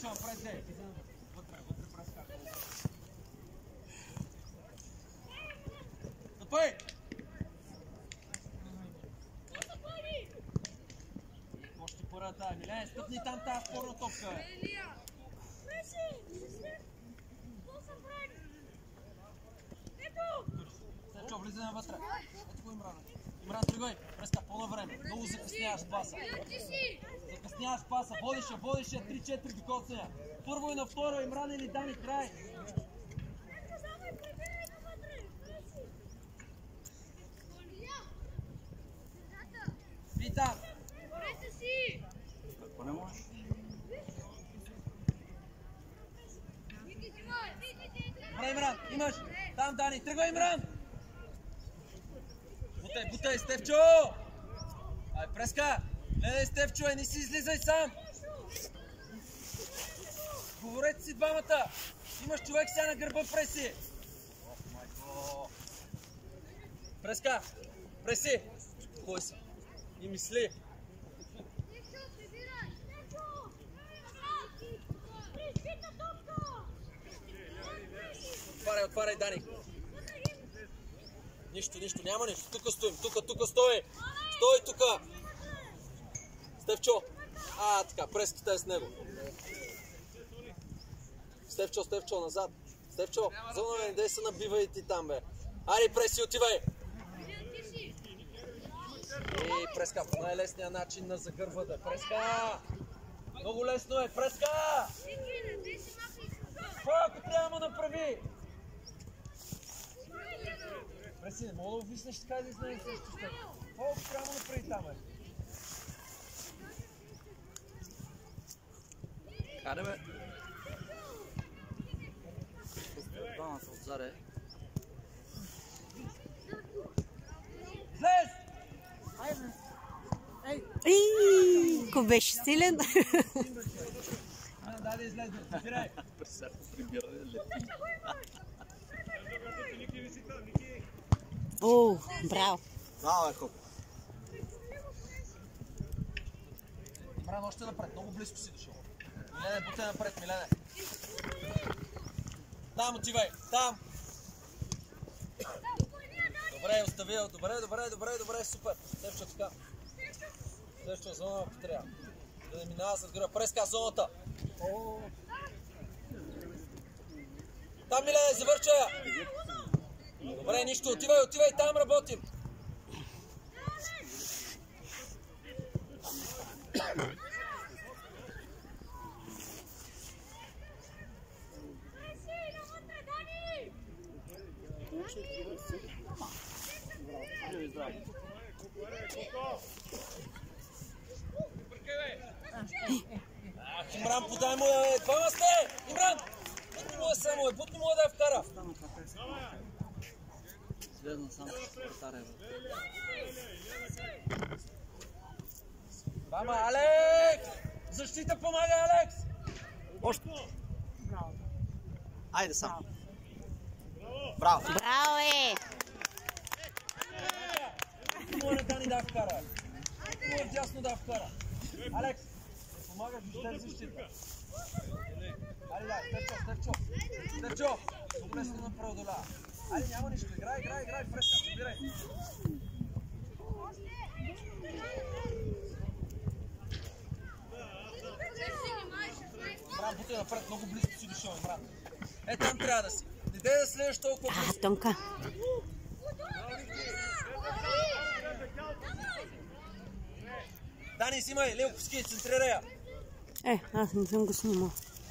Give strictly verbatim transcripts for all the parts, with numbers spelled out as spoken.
Стефчо, напред де. Вътре, вътре преска. Стъпай! Още първата. Милен, стъпни там тази вторна топка. Стефчо, влизай навътре. Ето го Имран. Имран, тръгвай. Преска, по-навреме. Много закъсняваш паса. Закъсняваш паса. Водише, водише. три-четири до коценя. Първо и на второ. Имран или Дани, край. Питам. Какво не можеш? Добре, Имран, имаш. Там, Дани. Тръгвай, Имран. Бутай, бутай, Стефчо! Ай, преска! Гледай, Стефчо, не си излизай сам! Говорете си двамата! Имаш човек сега на гърба, преси! Ох, майко! Преска! Преси! Кой си? И мисли! Отваряй, отваряй, Дани! Нищо, нищо, няма нищо. Тука стоим, тука, тука стой! Стой тука! Стефчо! А, така, преската е с него. Стефчо, Стефчо, назад. Стефчо, зона не дай се набива и ти там, бе. Ари, преси, отивай! И преска по най-лесния начин на загърбване. Преска! Много лесно е, преска! Какво ако трябва да направи? Преси, не мога да увиснеш така да изнаем също с теб. Какво ако трябва да направи там, бе? Харе, бе. Двамата отзаре. Излез! Ей, ко беше силен. Дай да излезе, спирай! О, браво! Браво, е хоп! Имран, още напред, много близко си дошъл. Милене, бутай напред, Милене. Там отивай, там! Добре, остави, добре, добре, добре, добре, супер. Стефчо така. Стефчо, зона ако трябва. Да не минава зад гръба. Преска зоната. Там, Милене, завърча я. Добре, нищо, отивай, отивай, там работим. Ах, Имран, подай му я, двама сте! Имран! Бутни му я само, бутни му я да я вкара! Слезна сам, стара е. Двама, Алекс! Защита помага, Алекс! Още! Айде сам! Браво! Браво е! Бутни му я Дани да вкара! Бутни му я дясно да вкара! Алекс! Помагаш, вижте защита! Айде, да, Стефчо, Стефчо! Стефчо! По-лесно на преодоля! Айде, няма нищо, играй, играй, играй, Преска, събирай! Имран, бутай напред, много близко си дошъл, Имран. Е, там трябва да си. Не дай да следваш толкова близко. А, Тонка. Дани, снимай, Лилковски, центрирай я. Е, аз не съм го снимал.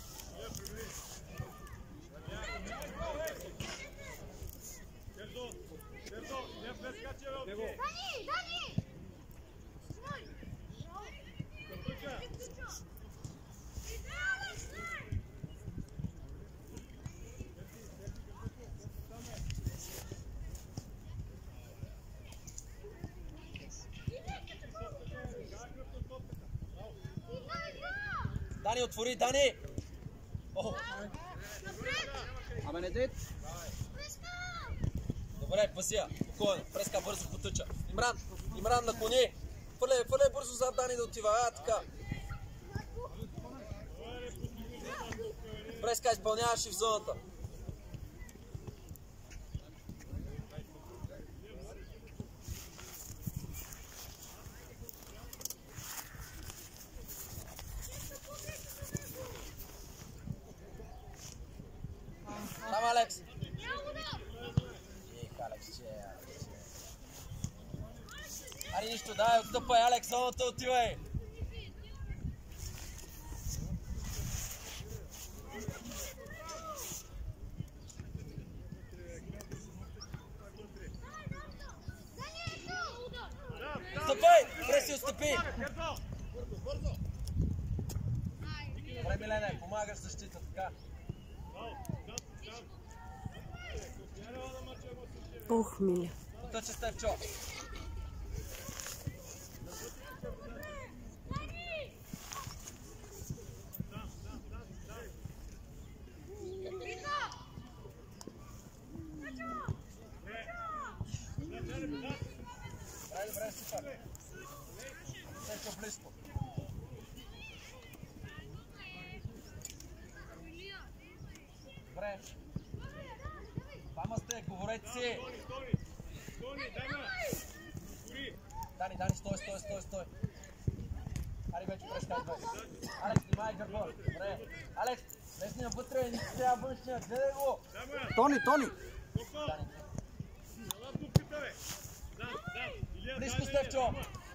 Дани, отвори, Дани! О! Абе, не дейт! Добре, пасия, спокойно, Преска бързо потъча. Имран, Имран наклони! Фърляй, фърляй бързо зад Дани да отива, а така. Преска, изпълняваш и в зоната. Там, Алекс. Их, Алекс, че, Алекс, че. Ари нищо, дай, отстъпай, Алекс, зоната отивай. Отстъпай, преси, отстъпи. Добре, Милене, помагаш защита, така. Ух, Миля. Потъче Стефчо. Добре, добре, супер. Стефчо близко. Добре. Двама сте, говорете си. Дани, Дани, стой, стой, стой, стой. Ари вече прескай две. Алекс, снимай гърба. Добре. Алекс, лесния вътре, не си трябва външния. Гледай го. Тони, Тони! Близко, Стефчо.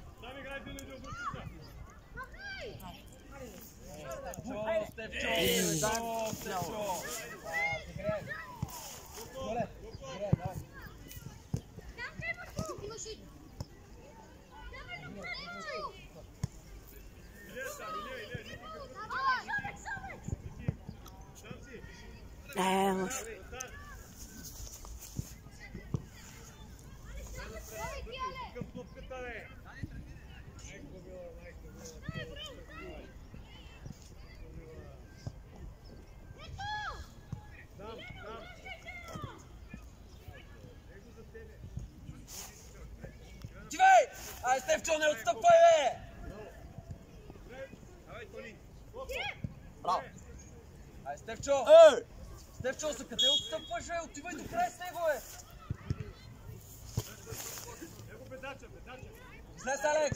Стефчо, Стефчо, Стефчо. Играй. Доле, играй, давай. Е, лошо. Тивай! Ай, Стефчо, не отстъпвай, бе! Браво! Ай, Стефчо! Ей! Стефчо, за къде отстъпваш, бе? Отивай до край с него, бе! Излез, Алекс!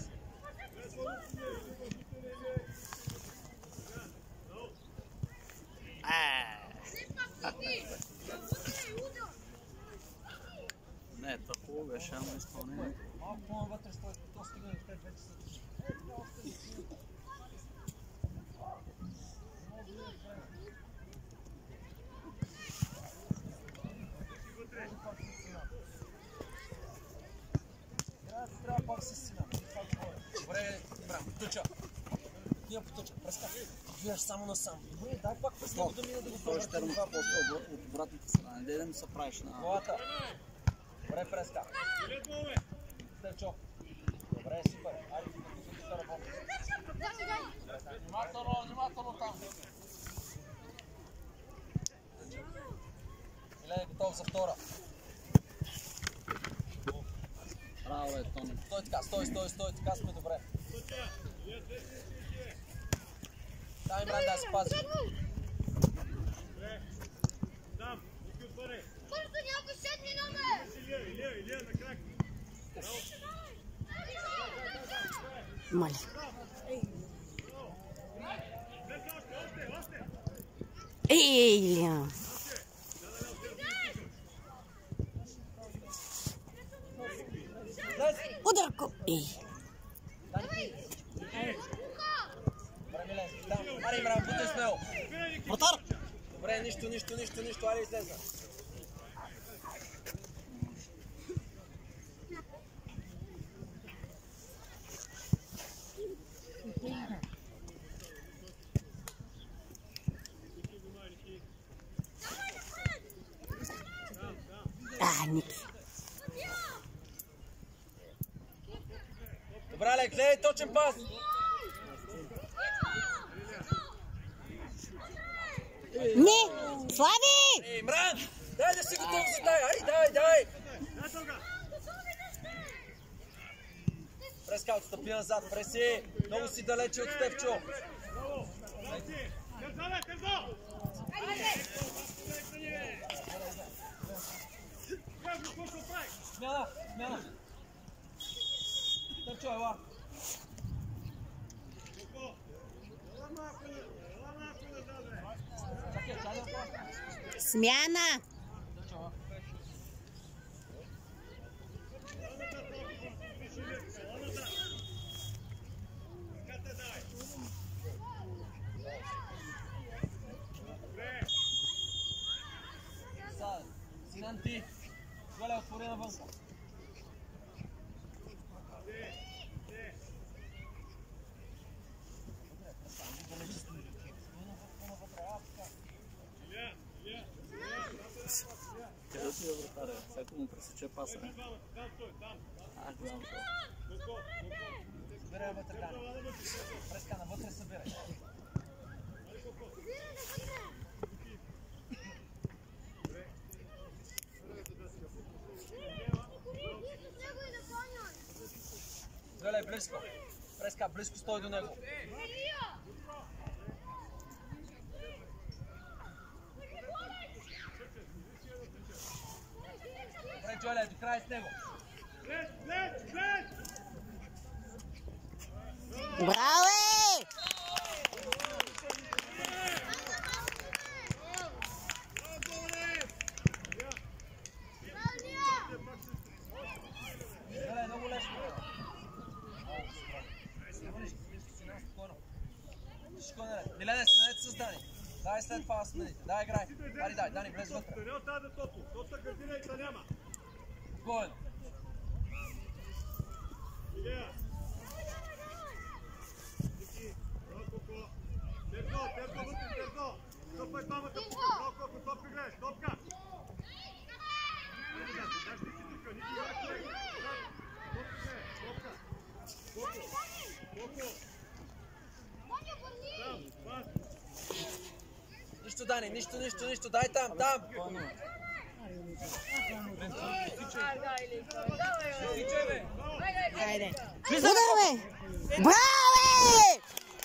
Не, това хубаво беше, ама изпълнение. Малко по-навътре стой, то стига до теб вече са. Трябва пак с сина. Добре, добре, потъча. Ние потъча, преска. Виеш само насам. Добре, дай пак през него да мина да го Той ще пробваш. термоха после от обратната страна. Не да му се правиш на... Главата. Добре, преска. Стефчо. Добре, супер. Айде, тук да работи. Внимателно, внимателно там. Милен е готов за втора. Браво, бе, Тони. Стой така, стой, стой, стой, така сме добре. Дай, Имран, да се пази. Бързо, някой седни номер! Илия, Илия, на крак! Моля. Ей, Илия. Удар ко... Ей. Добре, Милен, там. Аре, Имран, бутай с него. Вратар! Добре, нищо, нищо, нищо, нищо. Аре, излезна. А, Ники. Добре, Алекс, гледай, точен пас. Не! Слави! Ей, Имран, дай да си готов за тая. Ай, дай, дай. Преска, отстъпи назад, преси. Много си далече от Стефчо. Смяна, смяна. Търчо, ела. Смяна. Синан ти. Голя, отвори навън. Къде си е вратаря? Всяко му пресече паса. Аз гледам това. Събирай вътре, Дани. Преска, навътре събирай. Гледай, близко. Преска, близко стой до него. Добре, Джоле, до край с него. Браво! Гледай, много лесно. Милене, сменете с Дани. Дай след това смените. Дай, играй. Дай, дай, Дани, влез вътре. Спокойно. Нищо, Дани, нищо, нищо, нищо. Дай там, там. Хайде. Удар, бе! Браво!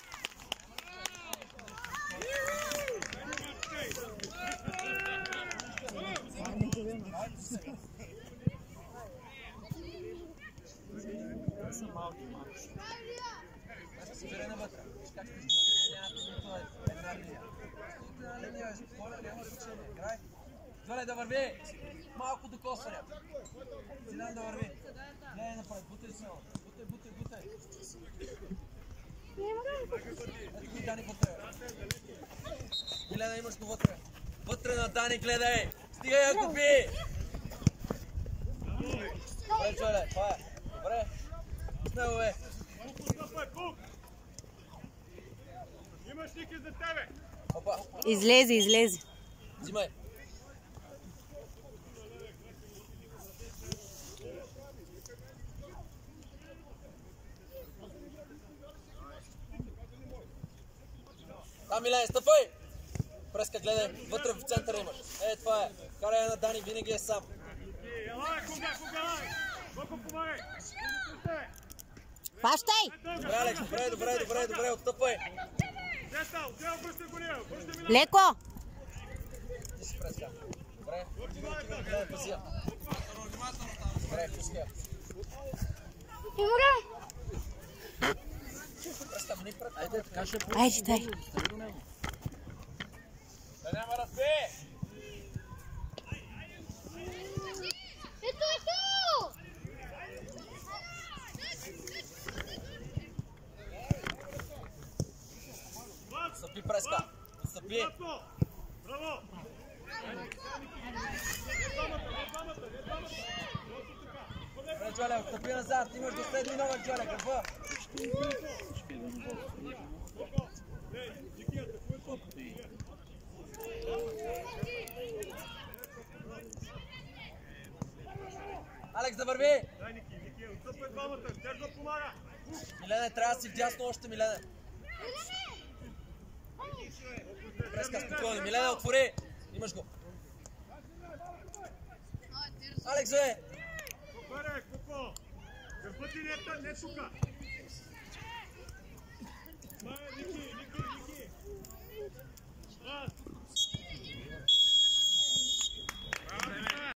Това са малки малки. Събирай навътре. Как ще изглежда? Нямате нито една линия. Една линия е спокойна, няма значение. Играй. Джоле, да върви! Малко до косаря. Зидан да върви. Не, напред. Бутай се. Бутай, бутай, бутай. Ето ги Дани вътре. Милена, имаш го вътре. Вътре на Дани, гледай! Стигай, Якуби! Добре, Джоле, това е. Добре. Смело е. Имаш ники за тебе! Опа. Излезе, излезе. Взимай. Там, Милен, стъпай! Преска, гледай, вътре в центъра имаш. Е, това е. Карай на Дани, винаги е сам. Елай, кога, кога, Колко помагай! Хващай! Добре, Алекс, добре, добре, добре, добре, отстъпвай. Деста, отдел, връщай го ние, връщай ми на... Леко! Ти си Преска. Добре, гледай, пазия. Добре, пускай. Преска, мини пред. Айде, така ще Айде, дай. Да няма ръце! Ето, ето! Отстъпи, Преска. Отстъпи. Браво! Добре, Джоле, отстъпи назад. Имаш до следни номер, Джоле, гърба. Алекс, да върви! Дай, Ники, Ники, отстъпвай двамата, тя го помага! Милене, трябва да си вдясно още, Милене. Преска, спокойно. Милене, отвори! Имаш го. Алекс, бе! Добре, Куко! Гърбът ти не е тука!